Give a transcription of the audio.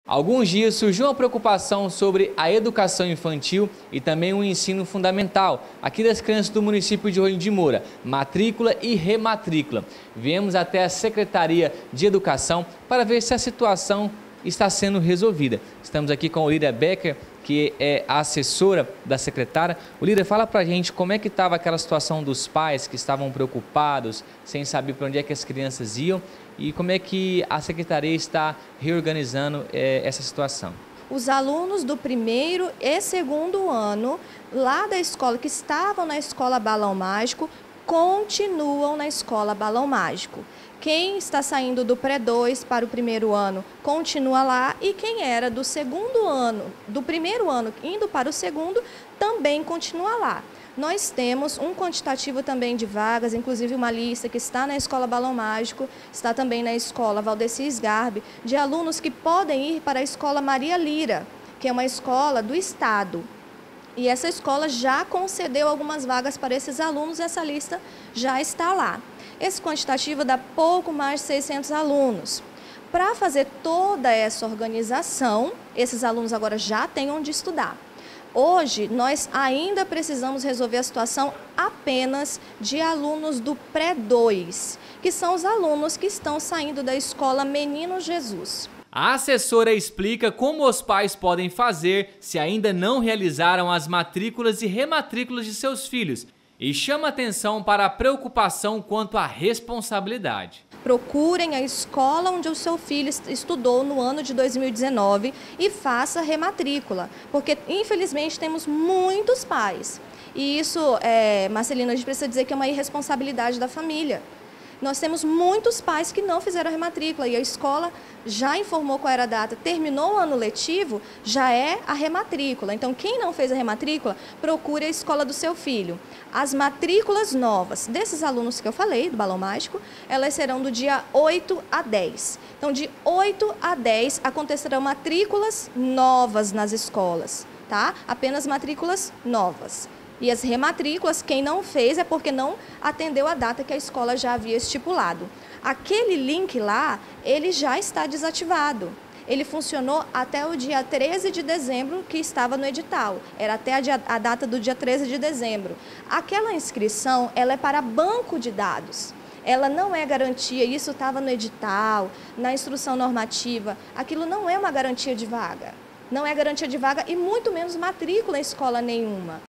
Há alguns dias surgiu uma preocupação sobre a educação infantil e também o ensino fundamental aqui das crianças do município de Rolim de Moura, matrícula e rematrícula. Viemos até a Secretaria de Educação para ver se a situação está sendo resolvida. Estamos aqui com a Olíria Becker, que é a assessora da secretária. Olíria, fala pra gente como é que estava aquela situação dos pais que estavam preocupados, sem saber para onde é que as crianças iam e como é que a secretaria está reorganizando essa situação. Os alunos do primeiro e segundo ano, lá da escola, que estavam na escola Balão Mágico, continuam na escola Balão Mágico. Quem está saindo do pré-2 para o primeiro ano continua lá, e quem era do segundo ano, do primeiro ano indo para o segundo, também continua lá. Nós temos um quantitativo também de vagas, inclusive uma lista que está na escola Balão Mágico, está também na escola Valdeci Sgarbi, de alunos que podem ir para a escola Maria Lira, que é uma escola do estado. E essa escola já concedeu algumas vagas para esses alunos, essa lista já está lá. Esse quantitativo dá pouco mais de 600 alunos. Para fazer toda essa organização, esses alunos agora já têm onde estudar. Hoje, nós ainda precisamos resolver a situação apenas de alunos do pré-2, que são os alunos que estão saindo da escola Menino Jesus. A assessora explica como os pais podem fazer se ainda não realizaram as matrículas e rematrículas de seus filhos e chama atenção para a preocupação quanto à responsabilidade. Procurem a escola onde o seu filho estudou no ano de 2019 e faça rematrícula, porque infelizmente temos muitos pais. E isso, Marcelina, a gente precisa dizer que é uma irresponsabilidade da família. Nós temos muitos pais que não fizeram a rematrícula e a escola já informou qual era a data. Terminou o ano letivo, já é a rematrícula. Então, quem não fez a rematrícula, procure a escola do seu filho. As matrículas novas desses alunos que eu falei, do Balão Mágico, elas serão do dia 8 a 10. Então, de 8 a 10 acontecerão matrículas novas nas escolas, tá? Apenas matrículas novas. E as rematrículas, quem não fez é porque não atendeu a data que a escola já havia estipulado. Aquele link lá, ele já está desativado. Ele funcionou até o dia 13 de dezembro, que estava no edital. Era até a data do dia 13 de dezembro. Aquela inscrição, ela é para banco de dados. Ela não é garantia, isso estava no edital, na instrução normativa. Aquilo não é uma garantia de vaga. Não é garantia de vaga e muito menos matrícula em escola nenhuma.